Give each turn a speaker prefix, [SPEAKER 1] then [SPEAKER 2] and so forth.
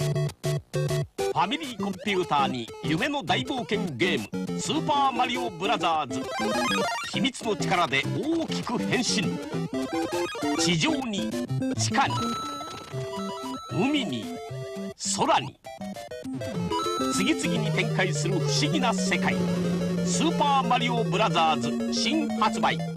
[SPEAKER 1] ファミリーコンピューターに夢の大冒険ゲーム「スーパーマリオブラザーズ」。秘密の力で大きく変身。地上に、地下に、海に、空に、次々に展開する不思議な世界。スーパーマリオブラザーズ新発売。